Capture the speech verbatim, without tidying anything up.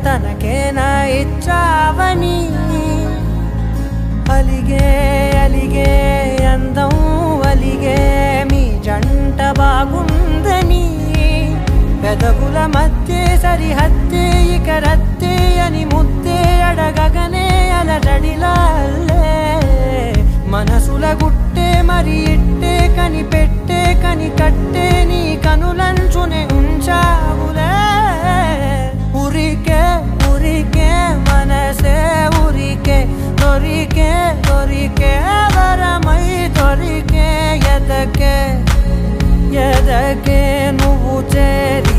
తనకేనా ఇచ్చావని అలిగే అలిగే అందం అలిగే మీ జంట బాగుందని పెదవుల మధ్య సరిహద్దే ఇక రద్దే అని ముద్దే అడగగనే అలజడిలాల్లే మనసుల గుట్టే మరి ఇట్టే కని పెట్టే కని కట్టే నీ కనులంచునే ఉంచావులే ఉరికే ఉరికే మనసే ఉరికే దొరికే దొరికే వరమై దొరికే ఎదకే ఎదకే నువ్వు చేరి